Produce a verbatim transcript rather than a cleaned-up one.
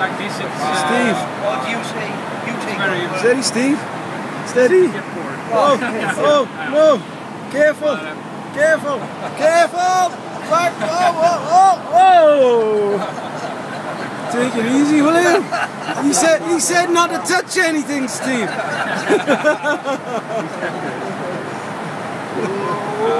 like this, it's... Uh, Steve. What do you say? You take over. Steady, Steve. Steady. Oh, oh, no. Careful. Careful. Careful. Back. Oh, oh, oh, oh. Take it easy, will you? He said, he said not to touch anything, Steve.